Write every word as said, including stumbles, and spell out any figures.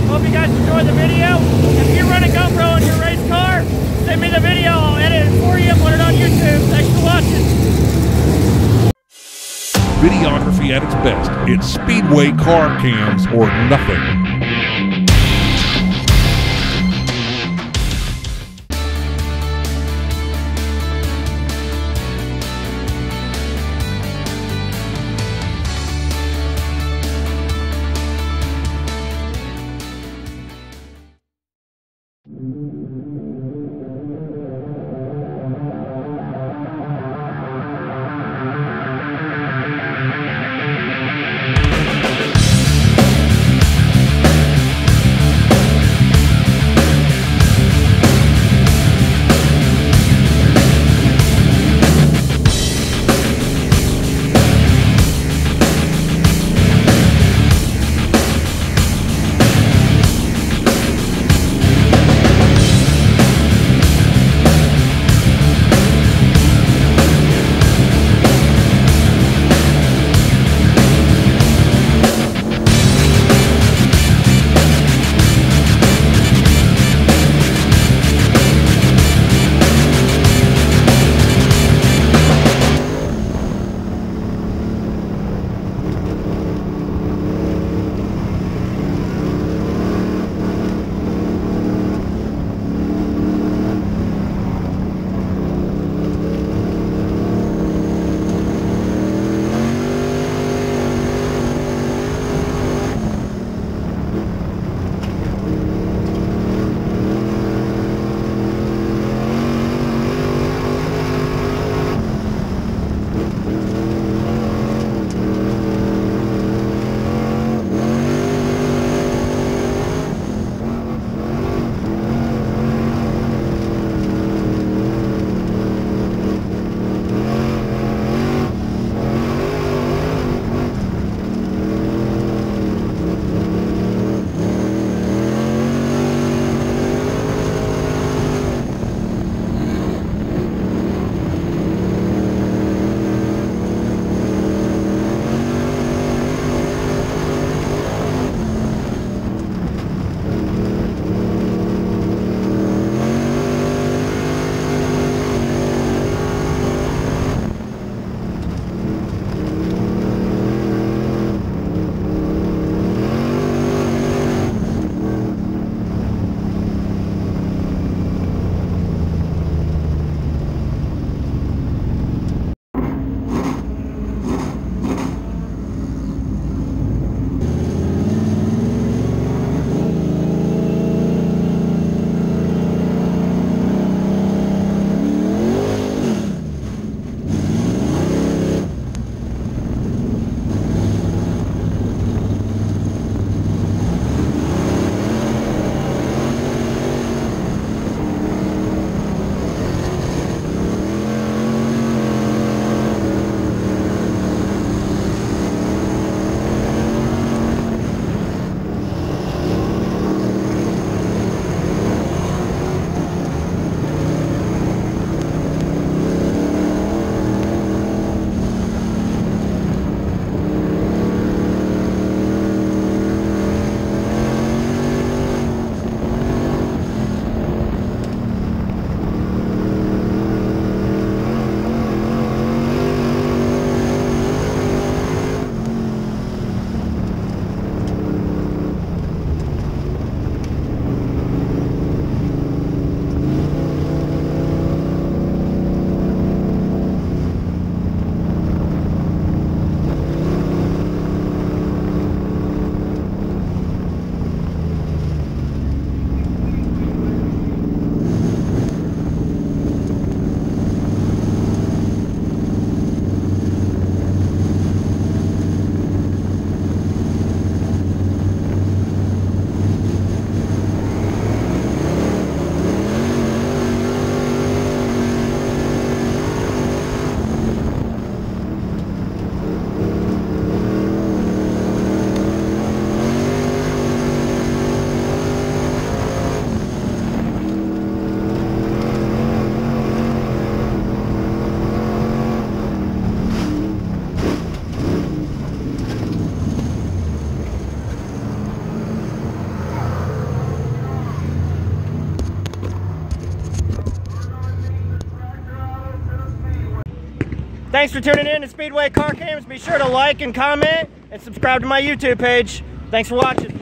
Hope you guys enjoyed the video. If you run a GoPro in your race car, send me the video. I'll edit it for you and put it on YouTube. Thanks for watching. Videography at its best. It's Speedway car cams or nothing. Thanks for tuning in to Speedway Car Cams. Be sure to like and comment and subscribe to my YouTube page. Thanks for watching.